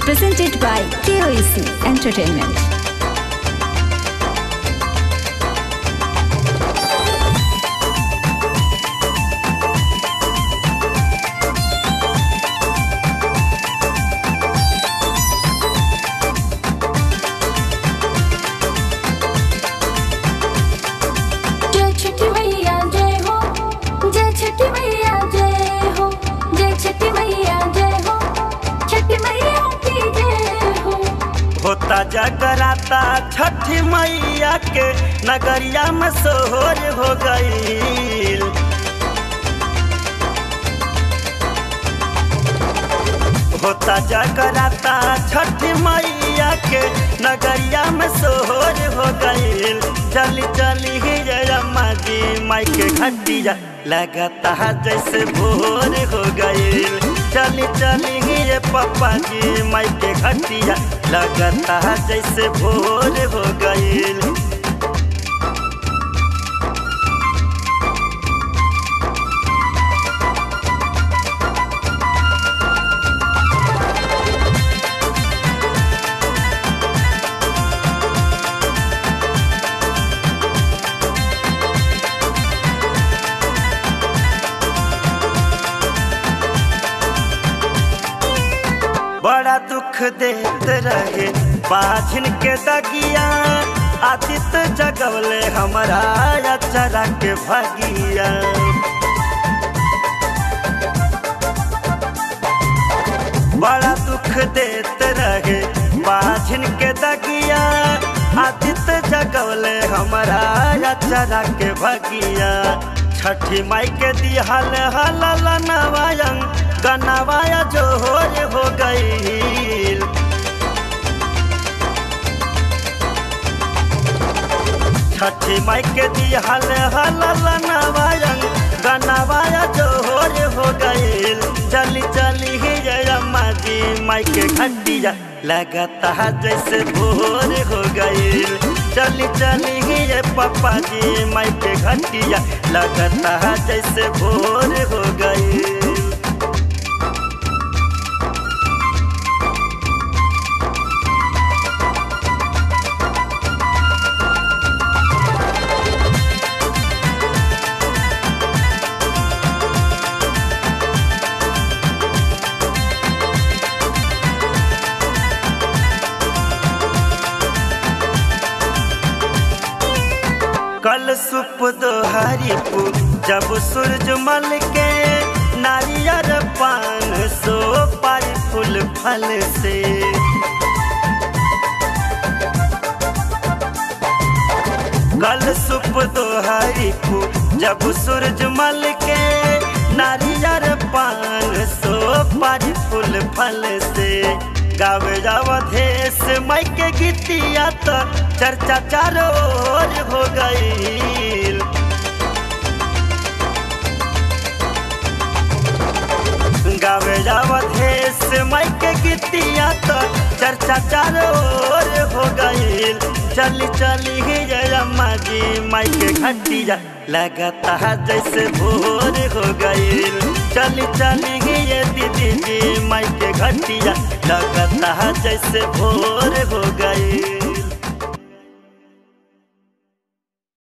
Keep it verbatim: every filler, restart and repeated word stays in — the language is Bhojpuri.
presented by K O E C Entertainment. होता जगराता छठी मैया के नगरिया में सोहर हो गईल। होता जगराता छठी मैया के नगरिया में सोहर हो गईल। चली चली ही अम्मा जी माई के घटिया लगता है जैसे भोर हो गईल। चली चली ही पापा जी माई के घटिया लगता है जैसे भोर हो गईल। बड़ा दुख देते रहे बाझिन के दगिया, आदित्य जगवले हमारा अचरा के भगिया। बड़ा दुख देते रहे बाझिन के दगिया, आदित्य जगवले हमारा अचरा के भगिया। छठी माई के दिहल हल नवायन गनवाया जोहर हो गईल। छठी माई के दिहल हल नवायन गनवाया जोहर हो गईल। चली चली ही अम्मा जी माई के घटिया लगता है जैसे भोर हो गईल। चली चली ही पापा जी माई के घटिया लगता है जैसे भोर हो गईल। कल सुप दोहारी पू जब सूरज मल के नारियर पान सो पारी फूल फल से। कल सुप दोहारी पू जब सूरज मल के नारियर पान सो पारी फूल फल से। गावे जावधेश माई के गीतिया तो चर्चा चारों ओर हो गईल। गावे जावधेश माई के गीतिया तो चर्चा चारों ओर हो गईल। चली चली ही अम्मा जी माई के घटिया लगता है जैसे भोर हो गईल। चली चली ही दीदी जी माई के घटिया लगता है जैसे भोर हो गईल।